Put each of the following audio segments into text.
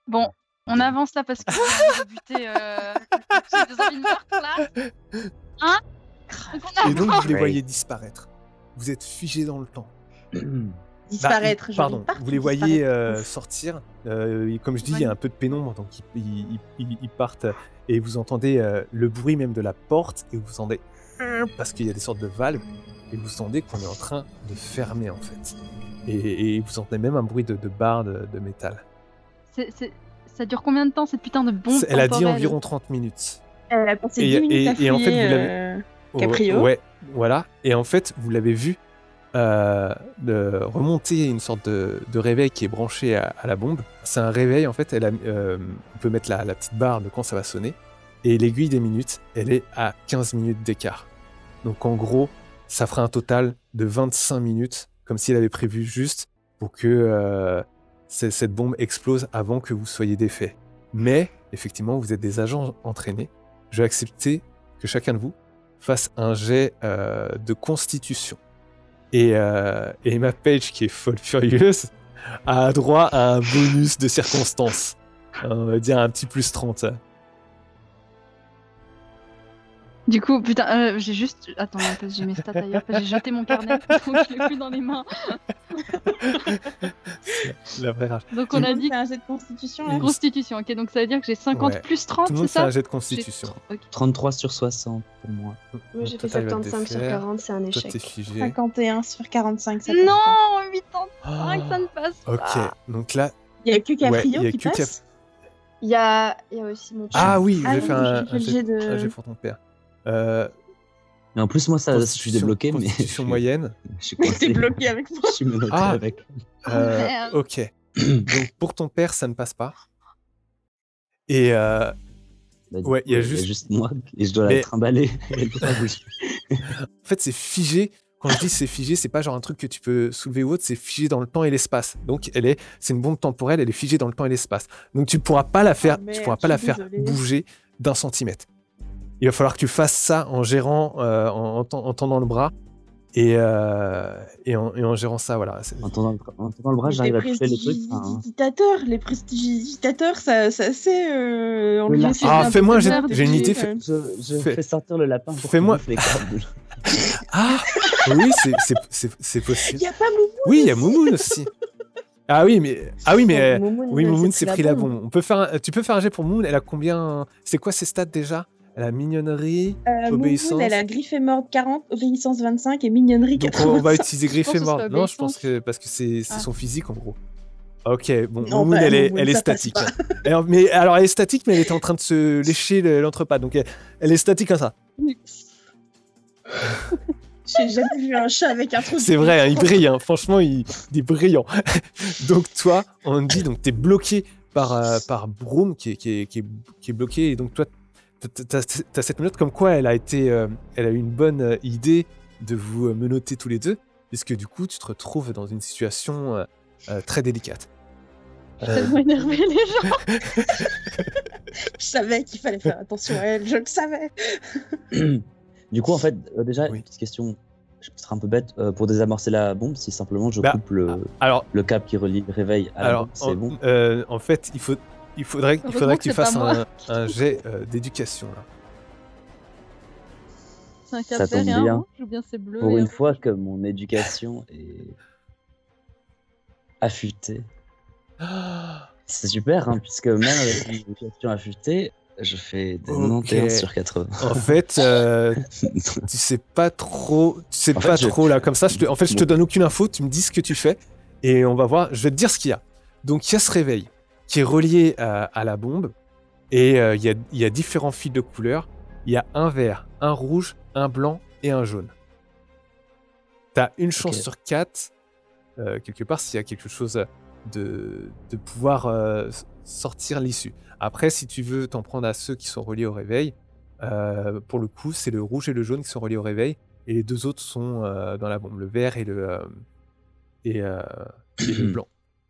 Bon, on avance là parce que j'ai buté, j'ai des envies de meurtre là. Hein? Donc on Et donc, avance. vous les voyez Great. disparaître. Vous êtes figés dans le temps. Disparaître, genre Pardon, ils partent vous ou les voyez disparaître. sortir. Et comme je dis, il y a un peu de pénombre, donc ils partent. Et vous entendez le bruit même de la porte, et vous entendez parce qu'il y a des sortes de valves, et vous entendez qu'on est en train de fermer en fait. Et vous entendez même un bruit de barre de métal. Ça dure combien de temps cette putain de bombe Elle a dit temporelle? environ 30 minutes. Elle a passé 10 minutes à et en fait, fouiller vous l'avez. Caprio. Ouais, voilà. Et en fait, vous l'avez vu remonter une sorte de réveil qui est branché à la bombe. C'est un réveil, en fait, on peut mettre la petite barre de quand ça va sonner. Et l'aiguille des minutes, elle est à 15 minutes d'écart. Donc en gros, ça fera un total de 25 minutes, comme s'il avait prévu juste pour que cette bombe explose avant que vous soyez défait. Mais, effectivement, vous êtes des agents entraînés. Je vais accepter que chacun de vous fasse un jet de constitution. Et Emma Page, qui est folle furieuse, a droit à un bonus de circonstance. On va dire un petit plus 30. Du coup, putain, j'ai juste... Attends, parce que j'ai mes stats ailleurs, parce que j'ai jeté mon carnet, donc je l'ai plus dans les mains. La vraie rage. Donc on a dit C'est un jet de constitution là. constitution, ok, donc ça veut dire que j'ai 50 Ouais. plus 30, Tout le c'est monde fait ça? un jet de constitution. Ok. 33 sur 60 pour moi. Moi, j'ai Toi, fait t'arrives à te 75 sur défaire. 40, c'est un Toi, échec. t'es figé. 51 sur 45, ça passe pas. Non, 85, ça ne passe Ok, pas. donc là... Il y a que Ouais, Caprio il y a qui que passe. Il y a aussi mon Ah oui, Ah j'ai oui, fait un j'ai fait le jet de- un jet pour ton père. Mais en plus, moi, ça, je suis Constitution- débloqué, mais. Constitution moyenne. Je suis Mais coincé. t'es bloqué avec moi. Je suis menotté Ah. avec. Merde. Ok. Donc pour ton père, ça ne passe pas. Et Bah, du Ouais, coup, il y a juste- moi et je dois Mais- la trimballer. Elle peut pas bouger. en fait, c'est figé. Quand je dis c'est figé, c'est pas genre un truc que tu peux soulever ou autre, c'est figé dans le temps et l'espace. Donc c'est une bombe temporelle, elle est figée dans le temps et l'espace. Donc tu pourras pas la faire, merde, tu pourras pas la je suis faire désolée. bouger d'1 centimètre. Il va falloir que tu fasses ça en gérant, en tendant le bras et en gérant ça, voilà. En tendant le bras, j'arrive à toucher le truc. Enfin, Les prestidigitateurs, ça c'est. On Oui, lui merci. laisse Ah, un fais-moi, peu j'ai de merde une et idée, tout, fais- je Fais- fais sortir le lapin pour Fais-moi- qu'il bouffe les câbles. Ah oui, c'est possible. Il y a pas Moumoun. Oui, il y a Moumoun aussi. Ah oui, mais Moumoun, oui, elle Moumoun s'est s'est pris la bombe. Tu peux faire un jet pour Moumoun. Elle a combien? C'est quoi ses stats déjà? Elle a mignonnerie, obéissance. Moumoun, elle a griffe et morde 40, obéissance 25 et mignonnerie Donc 85. on va utiliser griffe pense et que mort. c'est Non, je pense obéissance. que parce que c'est Ah. son physique en gros. Ok, bon, Non, Moumoun, bah, elle Moumoun, est ça passe statique. pas. Mais alors elle est statique, mais elle était en train de se lécher l'entrepas. Donc elle est statique comme ça. J'ai jamais vu un chat avec un trou. C'est vrai, hein, il brille. Hein. Franchement, il est brillant. Donc toi, Andy, donc t'es bloqué par Broom qui est bloqué. Et donc toi, t'as cette note comme quoi elle a eu une bonne idée de vous menotter tous les deux, puisque du coup, tu te retrouves dans une situation très délicate. Ça doit énerver les gens. Je savais qu'il fallait faire attention à elle, je le savais. Du coup, en fait, déjà, Oui. une petite question. Je serai un peu bête. Pour désamorcer la bombe, si simplement je Bah, coupe Alors, le câble qui relie le réveil à la bombe, c'est bon. en fait, il faudrait Heureusement que tu que c'est pas fasses moi. un jet d'éducation là. C'est un Ça cap vert tombe et un bien. rouge, ou bien c'est bleu Pour et une un fois rouge. que mon éducation est affûtée. C'est super, hein, puisque même avec une éducation affûtée, je fais des Ok. 91 sur 80. En fait, tu sais pas trop, En fait, là comme ça. Je te donne aucune info. Tu me dis ce que tu fais et on va voir. Je vais te dire ce qu'il y a. Donc il y a ce réveil qui est relié à la bombe et il y a différents fils de couleurs. Il y a un vert, un rouge, un blanc et un jaune. T'as une chance Ok. sur 4 quelque part s'il y a quelque chose de pouvoir sortir l'issue. Après, si tu veux t'en prendre à ceux qui sont reliés au réveil, pour le coup, c'est le rouge et le jaune qui sont reliés au réveil, et les deux autres sont dans la bombe, le vert et et le blanc.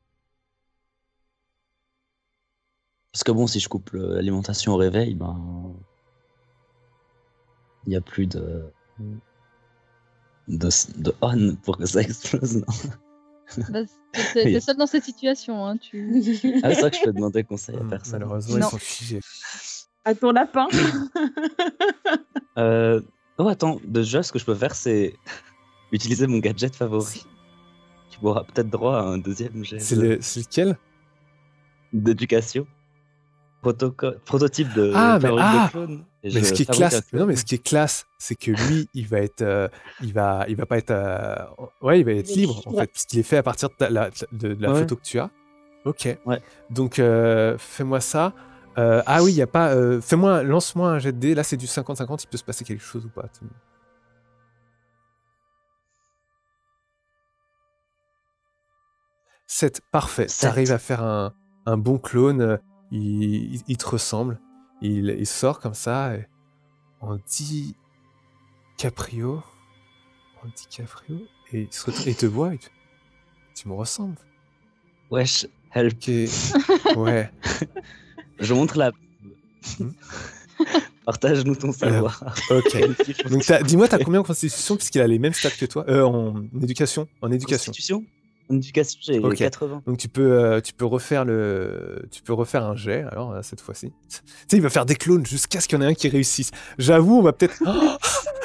Parce que bon, si je coupe l'alimentation au réveil, ben. Il n'y a plus de on pour que ça explose, non? Bah, t'es seul dans cette situation, hein, tu... Ah, c'est vrai que je peux demander conseil à personne. Malheureusement, Non. ils sont figés. À ton lapin. Oh, attends, déjà, ce que je peux faire, c'est utiliser mon gadget favori. Tu auras peut-être droit à un deuxième jet C'est lequel? d'éducation. Prototype de Ah, mais- fabrique ah de clone. Et Mais je ce qui est fabrique un classe, clone. non, mais ce qui est classe, c'est que lui, il va être, il va pas être, ouais, il va être Il est libre en libre. fait, puisqu'il est fait à partir de la Ouais. photo que tu as. Ok. Ouais. Donc, fais-moi ça. Ah oui, il y a pas. Lance-moi un jet de dés. Là, c'est du 50-50. Il peut se passer quelque chose ou pas. 7, parfait. Sept. T'arrives à faire un bon clone. Il te ressemble. Il sort comme ça. Et on dit Caprio. Et il se retourne et il te voit. Tu me ressembles. Wesh, help. Ok. Ouais. Je montre la. Hmm. Partage-nous ton savoir. Ok. Donc, dis-moi, t'as combien en constitution, puisqu'il a les mêmes stats que toi en éducation. En éducation. Constitution. En éducation, j'ai Ok. 80. Donc tu peux refaire un jet alors cette fois-ci. Tu sais, il va faire des clones jusqu'à ce qu'il y en ait un qui réussisse. J'avoue, on va peut-être. Oh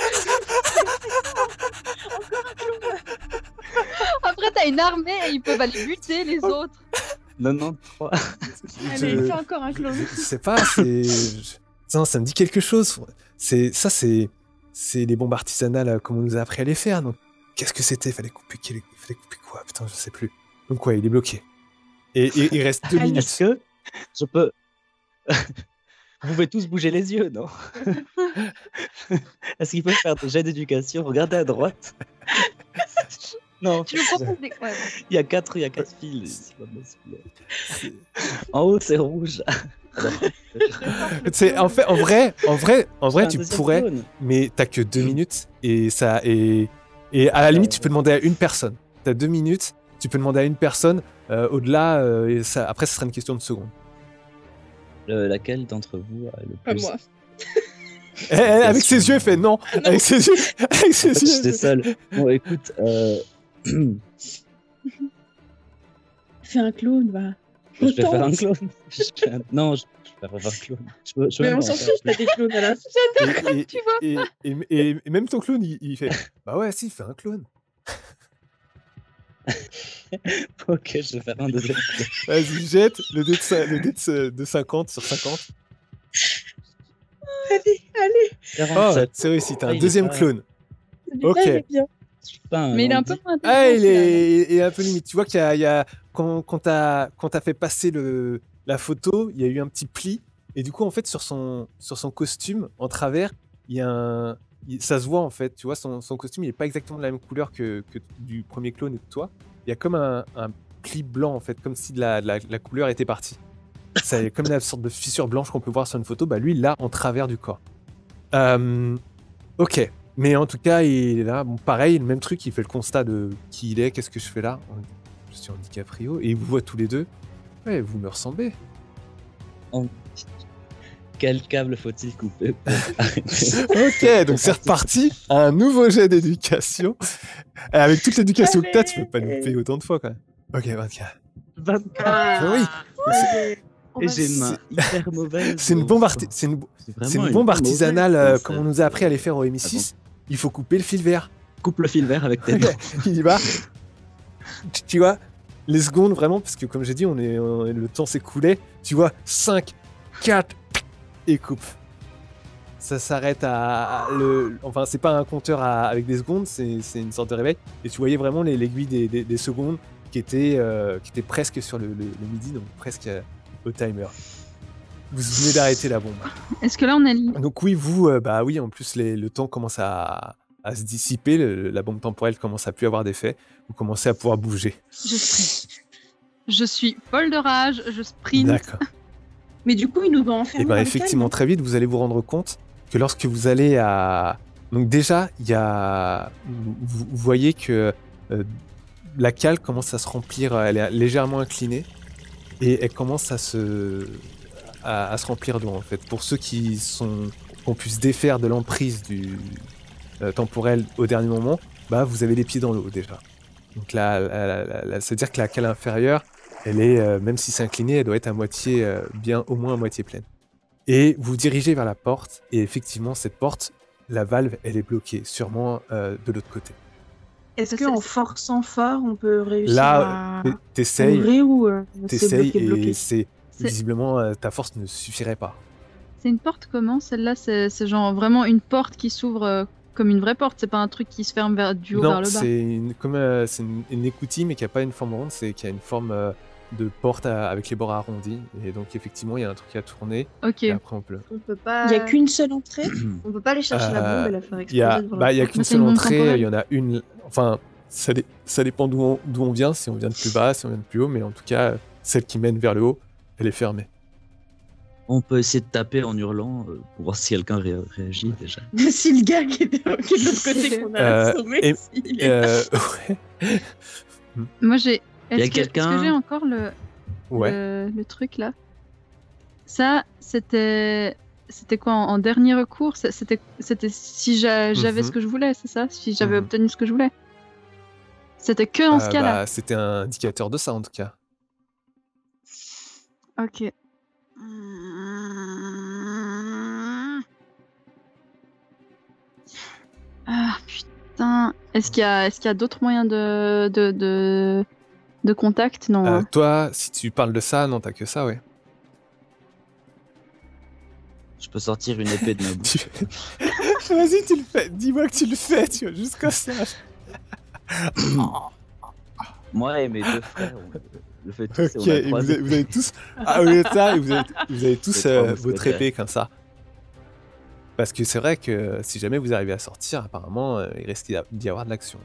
Après, t'as une armée et ils peuvent aller buter les autres. 93. Allez, fais encore un clone. Je sais pas, non, ça me dit quelque chose. C'est les bombes artisanales comme on nous a appris à les faire. Donc qu'est-ce que c'était? Fallait couper quoi? Putain, je sais plus. Donc ouais, il est bloqué. Et il reste 2 minutes. Est-ce que je peux. Vous pouvez tous bouger les yeux, non? Est-ce qu'il peut faire des jets d'éducation? Regardez à droite. Non, Tu nous proposes des... Ouais, il y a 4 fils. C'est pas possible. En haut, c'est rouge. C'est en vrai, tu Un deuxième pourrais, clone. mais t'as que 2 minutes et à la limite tu peux demander à une personne. T'as 2 minutes, tu peux demander à une personne. Au-delà, après ça sera une question de secondes. Laquelle d'entre vous a le Pas plus? moi. Avec ses yeux, elle fait non. Avec ses yeux, avec ses En fait, yeux. j'étais seul. Bon, écoute, Fais un clone, va. je vais Autant. faire un clone. Non, je vais faire un clone. Je peux Mais même on pas s'en en fiche, faire. t'as des clones à la Et, Tu vois et même ton clone, il fait bah ouais, si, fais un clone. Ok, je vais faire un deuxième clone. Vas-y, jette le dé de 50 sur 50. Allez. Oh, 47. c'est réussi, t'as Ah, un il est deuxième pas- clone. Celui-là, Ok. il est bien. Je suis pas Mais il est un peu bandit. moins Ah, intelligent, il celui-là. est un peu limite. Tu vois qu'il y a quand t'as fait passer la photo, il y a eu un petit pli. Et du coup, en fait, sur son costume, en travers, il y a ça se voit, en fait. Tu vois, son costume, il n'est pas exactement de la même couleur que du premier clone et de toi. Il y a comme un pli blanc, en fait, comme si la couleur était partie. C'est comme une sorte de fissure blanche qu'on peut voir sur une photo. Bah, lui, il l'a en travers du corps. Ok. Mais en tout cas, il est là. Bon, pareil, le même truc, il fait le constat de qui il est, qu'est-ce que je fais là. Je suis Andy Caprio, et il vous voit tous les deux. Ouais, vous me ressemblez. Quel câble faut-il couper pour arrêter? Ok, donc c'est reparti. Un nouveau jet d'éducation. Avec toute l'éducation que t'as, tu peux pas nous payer autant de fois, quand même. Ok, 24. 24. Ah oui. On Et va- j'ai une main hyper mauvaise. C'est une bombe, c'est une vraiment bombe artisanale, mauvaise, comme ça. on nous a appris à les faire au MI6. Il faut couper le fil vert. Coupe le fil vert avec tes dents. Il y va. Tu vois, les secondes vraiment, parce que comme j'ai dit, le temps s'écoulait. Tu vois, 5, 4, et coupe. Ça s'arrête enfin, c'est pas un compteur avec des secondes, c'est une sorte de réveil. Et tu voyais vraiment l'aiguille des secondes qui étaient presque sur le midi, donc presque au timer. Vous venez d'arrêter la bombe. Est-ce que là, on est libre? Donc oui, bah oui, en plus le temps commence à se dissiper, la bombe temporelle commence à plus avoir d'effet, vous commencez à pouvoir bouger. Je sprint. Je suis folle de rage, je sprint. D'accord. Mais du coup, ils nous ont enfermés. Et bien dans le effectivement, calme. très vite, vous allez vous rendre compte que lorsque vous allez à... Donc déjà, il y a... Vous voyez que la cale commence à se remplir, elle est légèrement inclinée, et elle commence à se remplir d'eau, en fait. Pour ceux qui ont pu se défaire de l'emprise du temporel au dernier moment, bah vous avez les pieds dans l'eau déjà. Donc c'est-à-dire que la cale inférieure, elle est, même si c'est incliné, elle doit être à moitié, bien au moins à moitié pleine. Et vous vous dirigez vers la porte, et effectivement, cette porte, la valve, elle est bloquée, sûrement de l'autre côté. Est-ce C'est- qu'en forçant fort, on peut réussir Là, à t'essayes, ouvrir ou c'est et bloqué? c'est C'est- visiblement ta force ne suffirait pas. C'est une porte comment? Celle-là, c'est genre vraiment une porte qui s'ouvre comme une vraie porte. C'est pas un truc qui se ferme du haut vers Non, le bas. c'est une écoutille, mais qui n'a pas une forme ronde, c'est qui a une forme de porte avec les bords arrondis. Et donc, effectivement, il y a un truc à tourner. Ok. Et après, on peut. On peut pas. Il n'y a qu'une seule entrée? On peut pas aller chercher la bombe et la faire Il y a, exploser devant la il y a porte. qu'une Mais c'est seule une bombe entrée, temporelle. il y en a une. Enfin, ça dépend d'où on vient, si on vient de plus bas, si on vient de plus haut, mais en tout cas, celle qui mène vers le haut, elle est fermée. On peut essayer de taper en hurlant pour voir si quelqu'un réagit déjà. Si le gars qui est de l'autre côté qu'on a assommé, et- s'il est- Ouais. Moi, j'ai. Y a Est-ce que quelqu'un- j'ai encore Ouais. le truc là? Ça, c'était quoi en dernier recours? C'était si j'avais Mhm. ce que je voulais, c'est ça? Si j'avais Mhm. obtenu ce que je voulais. C'était que en ce cas-là. C'était un indicateur de ça, en tout cas. Ok. Ah putain. Est-ce qu'il y a d'autres moyens de contact? Non. hein. Toi, si tu parles de ça, non, t'as que ça, ouais. Je peux sortir une épée de ma bouche. Vas-y, tu le fais. Dis-moi que tu le fais, tu vois, jusqu'à ça. Moi et mes deux frères, on le fait tous. Ok, et on a et trois vous avez tous. Ah, oui, ça, et vous avez tous Les trois votre mousquetaires. épée comme ça. Parce que c'est vrai que si jamais vous arrivez à sortir, apparemment, il risque d'y avoir de l'action.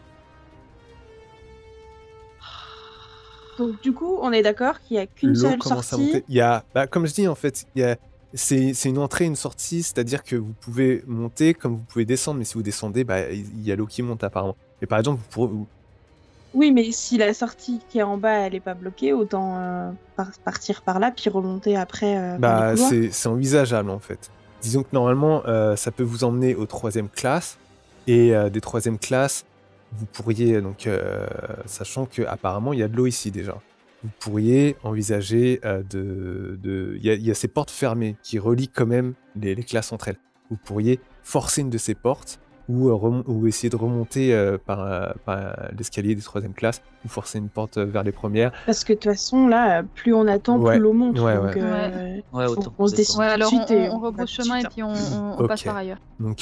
Donc du coup, on est d'accord qu'il n'y a qu'une L'eau seule commence à sortie. monter. Comme je dis, en fait, c'est une entrée et une sortie, c'est-à-dire que vous pouvez monter comme vous pouvez descendre, mais si vous descendez, il y a l'eau qui monte apparemment. Et par exemple, Oui, mais si la sortie qui est en bas, elle n'est pas bloquée, autant partir par là, puis remonter après par les couloirs. c'est envisageable en fait. Disons que normalement, ça peut vous emmener aux 3e classes, et des 3e classes, vous pourriez, donc, sachant qu'apparemment, il y a de l'eau ici déjà, vous pourriez envisager il y a ces portes fermées qui relient quand même les classes entre elles. Vous pourriez forcer une de ces portes, ou essayer de remonter par l'escalier des 3e classes, ou forcer une porte vers les premières. Parce que de toute façon, là, plus on attend, Ouais. plus l'eau monte. Ouais, donc, ouais. Ouais, faut autant qu'on se descendre. décide Ouais, alors tout de suite et on va rebrousse tout de chemin et suite. puis on passe Ok. par ailleurs. Donc,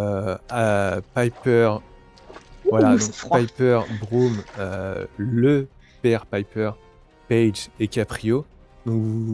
Piper, voilà, Ouh, donc c'est froid. Piper, Broom, le père Piper, Paige et Caprio. Donc,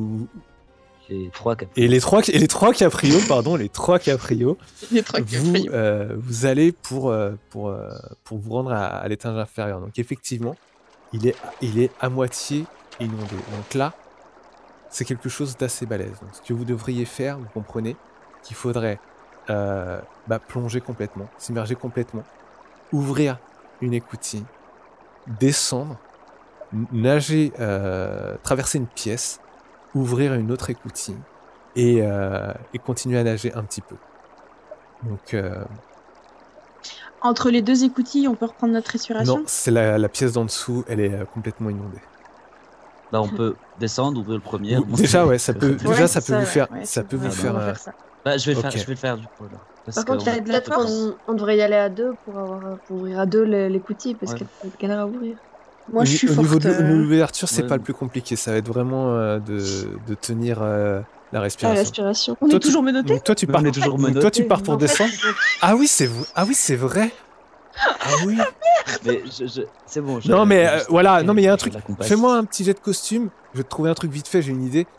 Les trois cap. et les trois Caprio, pardon, les trois Caprio, Les trois qui vous, ont vous allez pour vous rendre à l'étage inférieur. Donc effectivement, il est à moitié inondé. Donc là, c'est quelque chose d'assez balèze. Donc, ce que vous devriez faire, vous comprenez qu'il faudrait plonger complètement, s'immerger complètement, ouvrir une écoutille, descendre, nager, traverser une pièce, ouvrir une autre écoutille et continuer à nager un petit peu. Donc Entre les deux écoutilles, on peut reprendre notre respiration. non, c'est la pièce d'en dessous, elle est complètement inondée. Bah, on peut descendre, ouvrir le premier. Déjà, ouais, ça peut, Ouais, déjà, ça peut vous ouais, faire, ouais, ça c'est peut vrai, vous on faire. va faire ça. Bah, je vais Ok. le faire du coup. Là. Parce Par contre, qu'on va- de la force. on devrait y aller à deux pour ouvrir à deux l'écoutille parce Ouais. qu'elle peut être galère à ouvrir. Moi, je suis Au niveau forte. de l'ouverture, c'est ouais. pas le plus compliqué. Ça va être vraiment de tenir la La respiration. respiration. On Toi, est toujours menotté. Donc toi, tu Mais pars. on est toujours donc toi, menotté. tu pars pour En fait, descendre. Ah oui, c'est vrai. Ah oui. Mais c'est bon. Non, mais voilà. Non, mais il y a un je truc. l'accompagne. Fais-moi un petit jet de costume. Je vais te trouver un truc vite fait. J'ai une idée.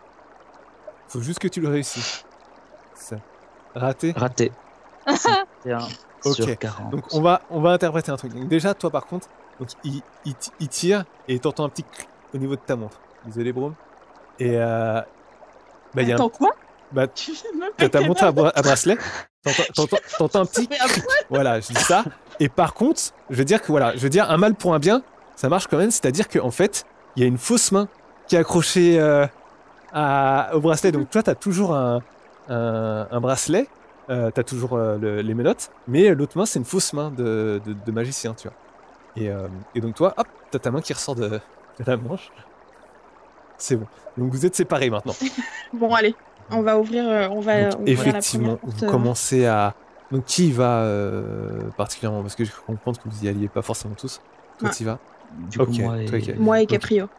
Faut juste que tu le réussisses. Ça. Raté. Raté. 51 Ok. sur 40. Donc on va interpréter un truc. Donc déjà, toi par contre, donc il tire et t'entends un petit clic au niveau de ta montre. Désolé, Brome. Et il y a un, Attends, quoi? bah, Tu fais même t'as pas ta montre à bracelet. T'entends un petit. Mais après, Voilà, je dis ça. Et par contre, je veux dire un mal pour un bien, ça marche quand même. C'est-à-dire qu'en fait, il y a une fausse main qui est accrochée au bracelet. Donc toi, t'as toujours un bracelet. T'as toujours les menottes, mais l'autre main, c'est une fausse main de magicien, tu vois. Et donc toi, hop, t'as ta main qui ressort de la manche. C'est bon. Donc vous êtes séparés maintenant. Bon, allez, on va ouvrir, on va Donc, ouvrir la effectivement, première porte. vous commencez à... Donc qui y va particulièrement? Parce que je comprends que vous y alliez pas forcément tous. Toi, Ouais. tu y vas? Du coup, Ok, moi toi, ok. Moi et Donc, Caprio.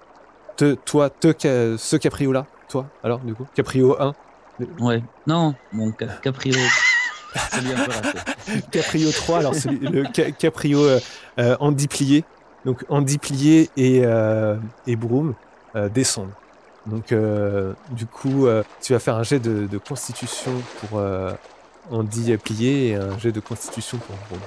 ce Caprio-là, toi, alors, du coup? Caprio 1, Ouais. Non, mon Caprio. Celui un peu raté. Caprio 3, alors le Caprio Andy Plié. Donc Andy Plié et Broom descendent. Donc du coup, tu vas faire un jet de constitution pour Andy Plié et un jet de constitution pour Broom.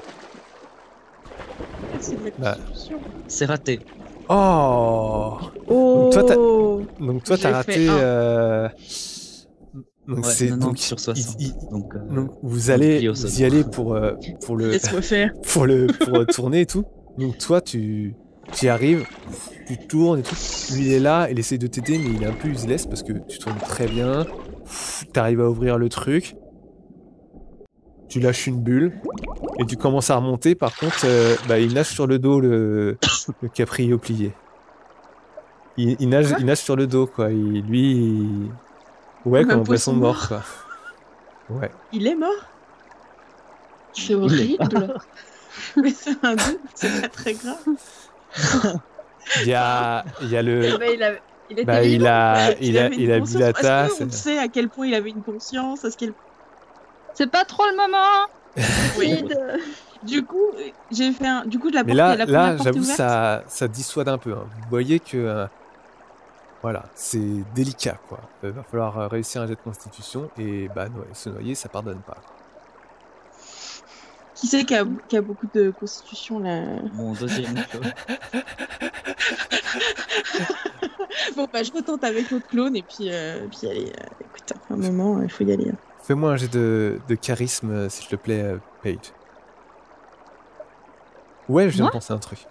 C'est de la Bah. constitution. C'est raté. Oh! Oh. Donc toi, J'ai t'as fait raté... un. Donc Ouais, c'est 90 donc, sur 60. Donc, donc vous Andy allez Plié au vous sol. y allez pour le Laisse-moi faire. pour tourner et tout. Donc toi, tu y arrives, tu tournes et tout. Lui, il est là, il essaie de t'aider, mais il est un peu useless parce que tu tournes très bien. Tu arrives à ouvrir le truc. Tu lâches une bulle et tu commences à remonter. Par contre, il nage sur le dos, le Caprio plié. Il nage sur le dos, quoi. Ouais, Comme comme un un poisson poisson mort, quoi. Ouais. Il est mort. C'est horrible. Mais c'est un doute, c'est pas très grave. Il y a le... Il était Bah, vivant. il a avait bu une la conscience. tasse. Est-ce qu'on sait à quel point il avait une conscience? C'est pas trop le moment. Oui. Du coup, Du coup, la Mais porte, la là, première porte est j'avoue, ouverte. ça dissuade un peu. Hein. Vous voyez que... voilà, c'est délicat, quoi. Va falloir réussir un jet de constitution et se noyer, ça pardonne pas. Qui c'est qui a beaucoup de constitution là? Mon deuxième show. Bon, bah, je retente avec l'autre clone et puis allez, écoute, un moment, il faut y aller. Fais-moi un jet de charisme, s'il te plaît, Paige. Ouais, je viens de Moi penser à un truc.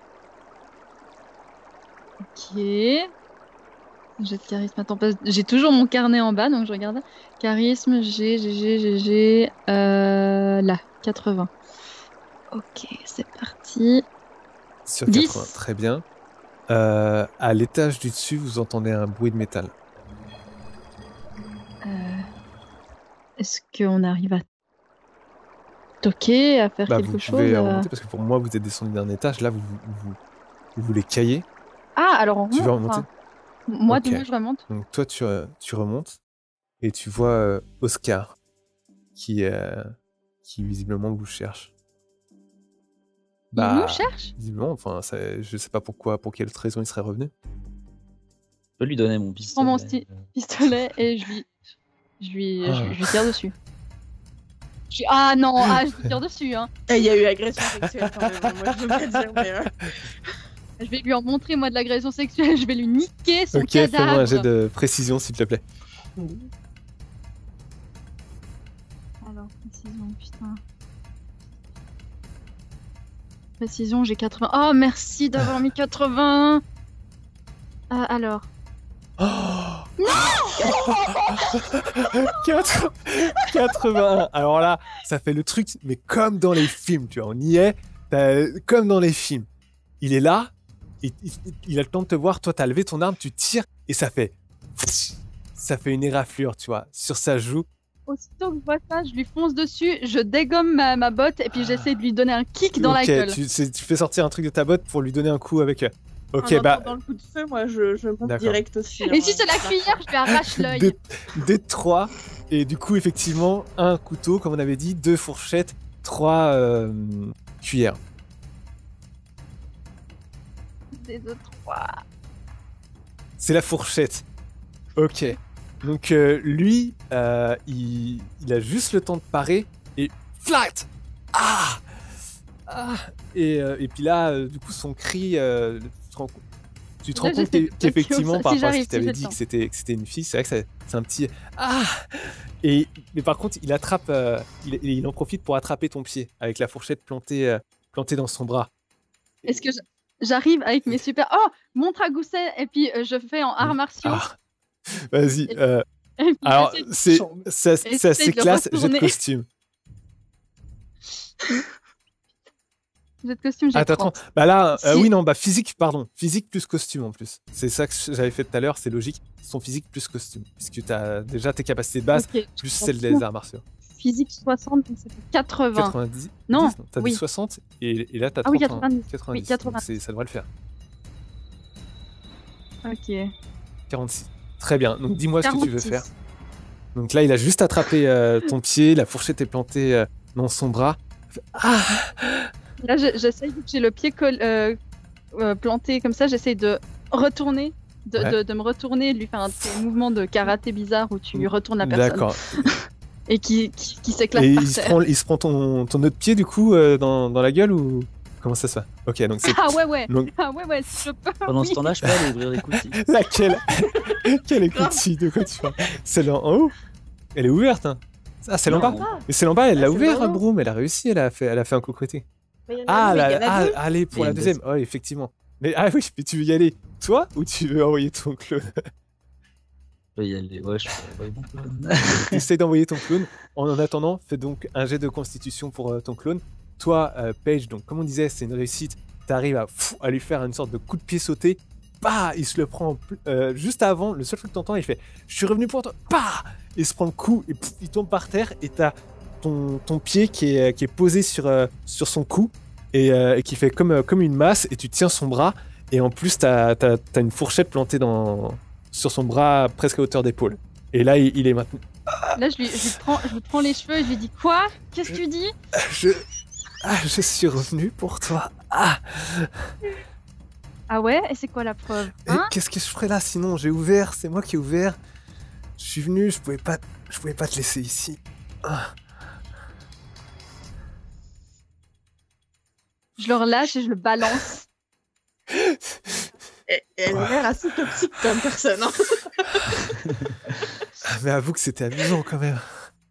Ok. J'ai de charisme. Attends, j'ai toujours mon carnet en bas, donc je regarde. Charisme, G. Là, 80. Ok, c'est parti. Sur 10. 80, très bien. À l'étage du dessus, vous entendez un bruit de métal. Est-ce qu'on arrive à toquer, à faire quelque Vous chose pouvez remonter, parce que pour moi, vous êtes descendu d'un étage. Là, vous les caillez. Ah, alors on remonte. Tu veux remonter? Enfin, moi, Ok. de moi, je remonte. Donc toi, tu remontes et tu vois Oscar qui visiblement vous cherche. Il nous cherche? Visiblement, enfin, je sais pas pour quelle autre raison il serait revenu. Je peux lui donner mon Je prends mon pistolet. pistolet et je lui tire dessus. Ah non, je lui tire dessus. Hein. Il y a eu agression sexuelle quand même, moi je veux pas dire, mais... Je vais lui en montrer, moi, de l'agression sexuelle. Je vais lui niquer son Ok, cadavre. fais-moi un jet de précision, s'il te plaît. Alors, précision, putain. Précision, j'ai 80. Oh, merci d'avoir mis 80. Alors. Oh non 81. Alors là, ça fait le truc, mais comme dans les films, tu vois, on y est, comme dans les films. Il est là, il a le temps de te voir, toi t'as levé ton arme, tu tires, et ça fait une éraflure, tu vois, sur sa joue. Aussitôt que je vois ça, je lui fonce dessus, je dégomme ma botte, et puis j'essaie de lui donner un kick dans la gueule. Tu fais sortir un truc de ta botte pour lui donner un coup avec... Ok, Dans le coup de feu, moi je monte direct aussi. Et si c'est la cuillère, je lui arrache l'œil. Des 3, et du coup, effectivement, un couteau, comme on avait dit, 2 fourchettes, 3 cuillères. Des 2, 3. C'est la fourchette. Ok. Donc lui, il a juste le temps de parer et flat. Et puis là, du coup, son cri, tu te rends compte qu'effectivement, par rapport à ce que tu avais dit que c'était une fille, c'est vrai que c'est un petit mais par contre, il attrape, il en profite pour attraper ton pied avec la fourchette plantée dans son bras. Est-ce que j'arrive avec mes super... Oh, montre à Gousset, et puis je fais en arts martiaux. Vas-y. Alors, c'est assez classe, jet de costume. Jet de costume, j'ai Attends, 30. attends. Bah là, Si. oui, non, bah physique, pardon. Physique plus costume en plus. C'est ça que j'avais fait tout à l'heure, c'est logique. Son physique plus costume. Puisque t'as déjà tes capacités de base, Ok, plus celles des arts martiaux. Physique 60, donc ça fait 80. 90 Non, 10, t'as oui. dit 60 et là t'as Ah oui, 30, 90. 90. Oui, 80. Donc ça devrait le faire. Ok. 46. Très bien. Donc dis-moi ce que tu veux 46. faire. Donc là, il a juste attrapé ton pied, la fourchette est plantée dans son bras. Ah, Là, j'essaye, vu que j'ai le pied planté comme ça, j'essaye de retourner, Ouais. de me retourner, de lui faire un petit mouvement de karaté bizarre où tu retournes la personne. d'accord. Et qui s'éclate Et par il terre. se prend ton autre pied du coup dans la gueule ou comment ça se fait? Ok, donc c'est Ah ouais, donc ah ouais, si je peux. Pendant ce oui. temps-là, je peux aller ouvrir les coutilles. laquelle? Quelle écoutille? De quoi tu parles? Celle en haut? Elle est ouverte, hein? Ah, celle en bas? Non. Mais celle en bas, elle Ah, l'a celle ouvert, d'en haut. Broom, elle a réussi, elle a fait un coup critique. Mais il y en a Ah, deux, il y en a deux. allez, pour Il y a la une deuxième. Oh, effectivement. Mais ah oui, mais tu veux y aller toi ou tu veux envoyer ton clone? Je peux y aller. Ouais, je peux envoyer mon clone. Essaye d'envoyer ton clone. En attendant, fais donc un jet de constitution pour ton clone. Toi, Paige, donc comme on disait, c'est une réussite. T'arrives à lui faire une sorte de coup de pied sauté. Bah, il se le prend juste avant. Le seul truc que t'entends, il fait je suis revenu pour toi. Bah, il se prend le coup et il tombe par terre. Et t'as ton pied qui est posé sur son cou et qui fait comme une masse. Et tu tiens son bras. Et en plus, t'as une fourchette plantée sur son bras presque à hauteur d'épaule. Et là, il est maintenant. Là, je lui prends les cheveux et je lui dis quoi? Qu'est-ce que tu dis? Je suis revenu pour toi. Ah, Ah ouais? Et c'est quoi la preuve? et Hein? qu'est-ce que je ferais là sinon? J'ai ouvert, c'est moi qui ai ouvert. Je suis venu, je pouvais pas te laisser ici. Ah. Je le relâche et je le balance. Elle a l'air assez toxique comme personne. Hein. Ah, mais avoue que c'était amusant quand même.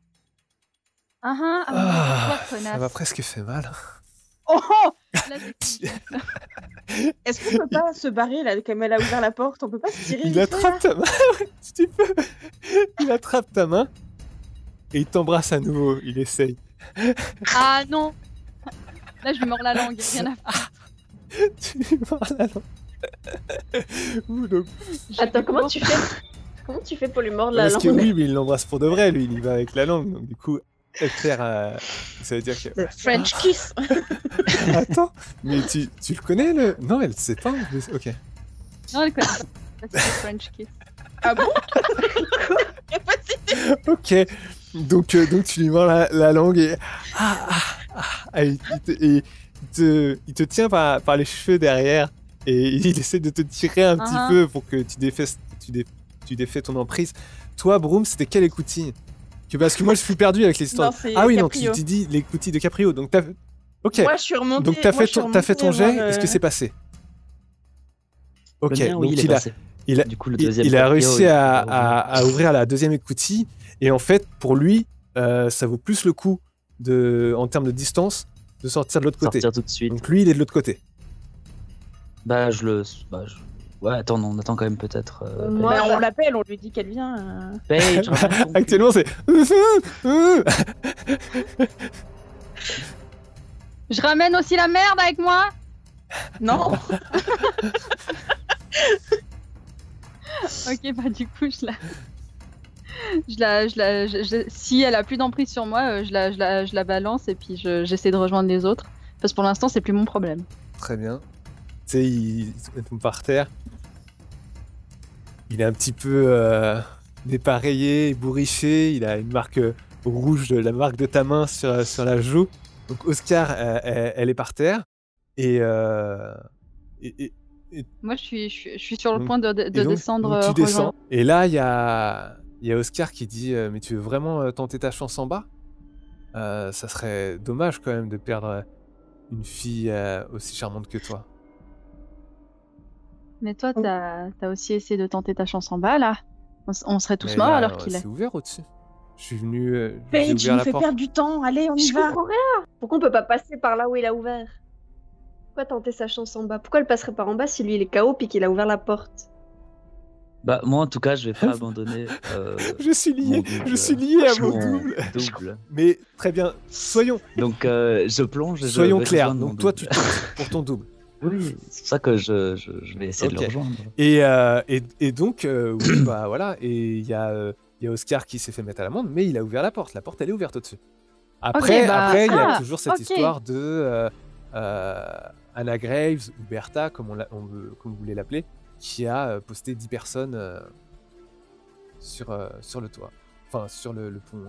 Ah, Ah, toi, ça m'a connasse. presque fait mal. Oh, oh là, Est-ce qu'on peut pas se barrer là, comme elle a ouvert la porte? On peut pas se tirer Il vite fait, attrape ta main, ouais, tu peux. Il attrape ta main et il t'embrasse à nouveau. Il essaye. Ah non. Là, je lui mords la langue. Rien à faire. Tu lui mords la langue. Ouh, donc, Attends, comment tu fais? Comment tu fais pour lui mordre la parce que langue? oui, mais il l'embrasse pour de vrai, lui. Il y va avec la langue. Donc du coup, faire, ça veut dire que. The French kiss. Attends, mais tu le connais le. Non, elle sait pas en plus. Ok. Non, elle connaît pas. C'est le French kiss. Ah bon? Y a pas de- Ok. Donc tu lui mords la langue et. Et il te tient par les cheveux derrière et il essaie de te tirer un petit peu pour que tu défais ton emprise. Toi, Broom, c'était quelle écoutille? Parce que moi je suis perdu avec l'histoire. Non, c'est Ah oui, donc Caprio. tu dis l'écoutille de Caprio. Donc t'as. Ok. Moi, je suis remontée. Donc t'as moi, je suis fait ton remontée jet. voir, Est-ce que c'est passé? Ok. Le mien, oui, donc il est passé. il a- Du coup, le il- deuxième. il a Caprio, réussi il- à ouvrir la deuxième écoutille et en fait pour lui ça vaut plus le coup en termes de distance de sortir de l'autre côté. sortir tout de suite. Donc lui il est de l'autre côté. Bah, Ouais, attends, non, on attend quand même peut-être. Moi, Bah, on l'appelle, on lui dit qu'elle vient. Paige, ramène ton Actuellement c'est Je ramène aussi la merde avec moi. Non. Ok, bah du coup, si elle a plus d'emprise sur moi, je la balance et puis j'essaie de rejoindre les autres. Parce que pour l'instant, c'est plus mon problème. très bien. Tu sais il tombe par terre. Il est un petit peu dépareillé, ébouriffé. Il a une marque rouge, la marque de ta main sur la joue. Donc Oscar, elle est par terre et Moi, je suis sur le Donc- point de Et donc- descendre. donc tu rejoindre. descends. Et là, il y a Oscar qui dit mais tu veux vraiment tenter ta chance en bas? Ça serait dommage quand même de perdre une fille aussi charmante que toi. Mais toi, t'as aussi essayé de tenter ta chance en bas, là. On serait tous Mais morts là, alors qu'il est. C'est ouvert au-dessus. Je suis venu. J'ai Paige, il ouvert nous la fait porte. perdre du temps. Allez, on y Je va. comprends rien. Pourquoi on peut pas passer par là où il a ouvert? Pourquoi tenter sa chance en bas? Pourquoi elle passerait par en bas si lui il est KO puis qu'il a ouvert la porte? Bah, moi, en tout cas, je vais pas abandonner Je suis lié, mon double. je suis lié à mon Mon double. double. Mais très bien, soyons Donc, je plonge et je soyons vais clairs. rejoindre mon Donc toi, double. tu tentes pour ton double. Oui, c'est pour ça que je vais essayer de Ok. le rejoindre. Et donc, oui, bah voilà. Et il y a Oscar qui s'est fait mettre à l'amende, mais il a ouvert la porte. La porte, elle est ouverte au-dessus. Après, bah, après, il y a ah, toujours cette ok. histoire de Anna Graves ou Bertha, comme comme vous voulez l'appeler, qui a posté 10 personnes sur le toit, enfin sur le pont.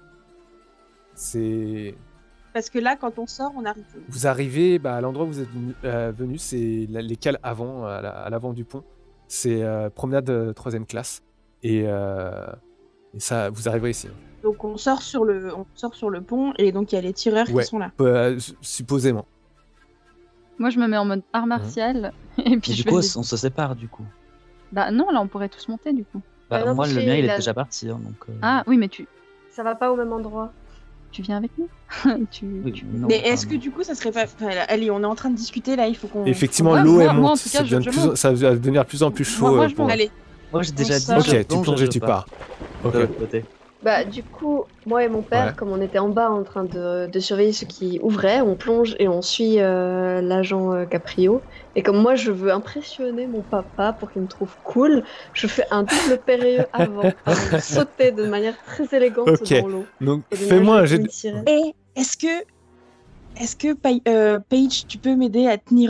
C'est Parce que là, quand on sort, on arrive. Vous arrivez à l'endroit où vous êtes venu, c'est les cales avant, à l'avant du pont. C'est promenade 3e classe. Et ça, vous arriverez ici. Donc on sort sur le pont et donc il y a les tireurs Ouais. qui sont là. Supposément. Moi, je me mets en mode art martial. Et puis Et je du coup, vais... on se sépare, du coup. Bah non, là, on pourrait tous monter, du coup. Bah, Ah non, moi, parce le que mien, il il est a- déjà parti. Hein, donc, Ah, oui, mais tu Ça va pas au même endroit. viens avec nous. oui, tu... non, Mais enfin, est-ce que du coup ça serait pas. Enfin, allez, on est en train de discuter là, il faut qu'on. Effectivement, Ouais, l'eau, moi, elle moi, en monte. tout cas, je monte. Ça va devenir de plus en plus chaud. Moi, je monte. Allez, Moi, j'ai déjà dit. sort. je Ok, tu plonge plonges et et je tu pars. Ok. De l'autre côté. Bah, du coup, moi et mon père, Ouais. comme on était en bas en train de surveiller ceux qui ouvraient, on plonge et on suit l'agent Caprio. Et comme moi, je veux impressionner mon papa pour qu'il me trouve cool, je fais un double périeux avant de sauter de manière très élégante Ok. dans l'eau. Donc, Et de fais-moi un nager jet comme de... une sirène. Et est-ce que Paige, tu peux m'aider à tenir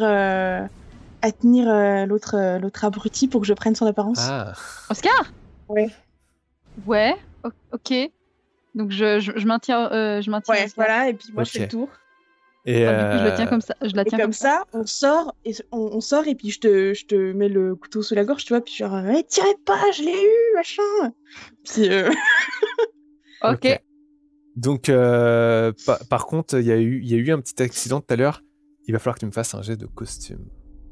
l'autre abruti pour que je prenne son apparence? Ah, Oscar? Ouais. Ouais, ok. Donc je maintiens, Ouais, Oscar. voilà. Et puis moi je fais Ok. le tour. et Enfin, du coup, je le tiens comme ça. Je la Et tiens comme ça, on sort et puis je te mets le couteau sous la gorge, tu vois. Puis genre, tirez pas, je l'ai eu, machin. Puis Ok. Donc, par contre, il y a eu un petit accident tout à l'heure. Il va falloir que tu me fasses un jet de costume.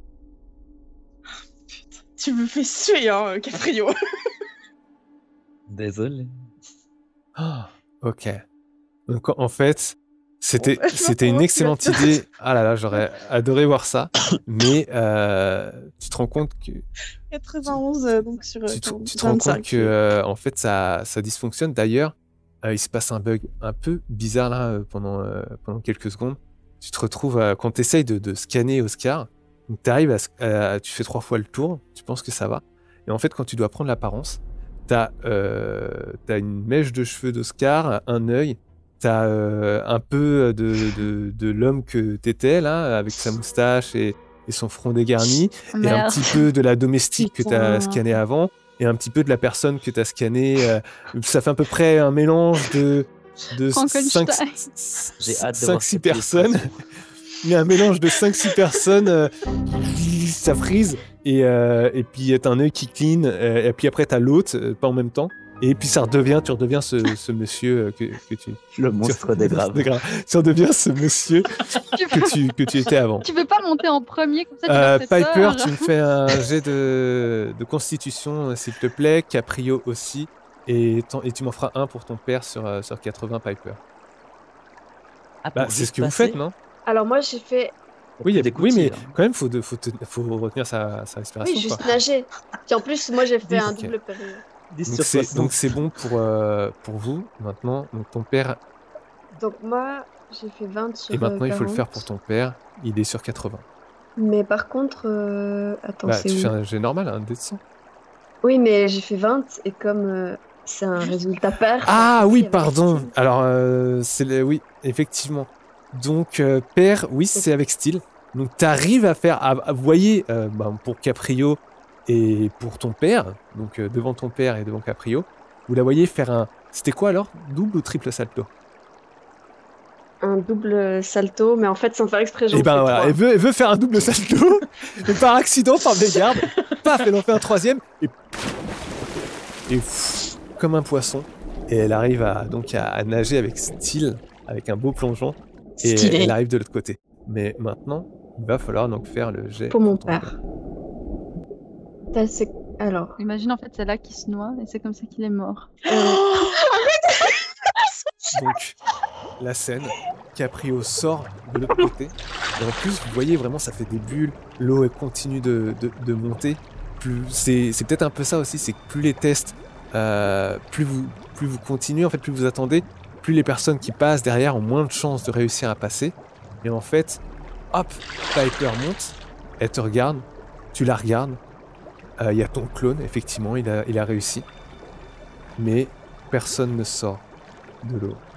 tu me fais suer, hein, Caprio. Désolé. Ah, ok. Donc, en fait, c'était Bon, bah, je vois une comment tu excellente vas te- idée. Ah là là, j'aurais adoré voir ça. Mais tu te rends compte que 91 donc sur tu te rends compte que en fait ça dysfonctionne. D'ailleurs, il se passe un bug un peu bizarre là pendant quelques secondes. Tu te retrouves quand tu essayes de scanner Oscar. Donc t'arrives tu fais 3 fois le tour. Tu penses que ça va. Et en fait, quand tu dois prendre l'apparence, t'as une mèche de cheveux d'Oscar, un œil. T'as un peu de l'homme que t'étais là, avec sa moustache et son front dégarni. Et un Merde. petit peu de la domestique que tu as Putain. scanné avant, et un petit peu de la personne que tu as scanné. Ça fait à peu près un mélange de Frankenstein. J'ai hâte de voir 5-6 cette personnes. illustration. Il y a un mélange de 5-6 personnes, ça frise, et puis t'as un œil qui clean, et puis après t'as l'autre, pas en même temps. Et puis tu redeviens ce monsieur que tu... Le monstre des graves. Tu redeviens ce monsieur Tu veux, que tu étais avant. tu veux pas monter en premier comme ça tu leur fais Piper, peur. tu me fais un jet de constitution, s'il te plaît. Caprio aussi. Et tu m'en feras un pour ton père sur 80, Piper. Ah, Bah, pour c'est juste ce que vous passer, faites, non? Alors moi, j'ai fait Oui, des oui, mais coutilles, hein. quand même, faut retenir sa respiration. oui, quoi. juste nager. Puis en plus, moi, j'ai fait un Ok. double périeux. 10 Donc sur c'est 60. donc c'est bon pour vous maintenant. Donc ton père, Donc moi, j'ai fait 20 sur et maintenant il faut le 40. faire pour ton père. Il est sur 80. Mais par contre, attends, Bah, c'est tu où fais un jet normal, un dé de 100. Oui, mais j'ai fait 20 et comme c'est un résultat pair. Ah il oui, y avait pardon. style. Alors, oui, effectivement. Donc, père, oui, c'est avec style. Donc, tu arrives à faire. Vous voyez, pour Caprio et pour ton père, donc devant ton père et devant Caprio, vous la voyez faire un. C'était quoi alors? Double ou triple salto? Un double salto, mais en fait, sans faire exprès, j'en Et ben fais voilà, 3. elle veut faire un double salto, et par accident, par mégarde, paf, elle en fait un troisième, et pff, comme un poisson. Et elle arrive à nager avec style, avec un beau plongeon, et Stylé. elle arrive de l'autre côté. Mais maintenant, il va falloir donc faire le jet. Pour mon ton père. T'as- c'est- Alors, Imagine en fait c'est là qui se noie et c'est comme ça qu'il est mort. Donc, la scène, Caprio sort de l'autre côté, et en plus, vous voyez vraiment, ça fait des bulles, l'eau elle continue de monter, c'est peut-être un peu ça aussi, c'est que plus les tests, plus vous continuez, en fait, plus vous attendez, plus les personnes qui passent derrière ont moins de chances de réussir à passer. Et en fait, hop, Piper monte, elle te regarde, tu la regardes. Il y a ton clone, effectivement, il a réussi. Mais personne ne sort de l'eau.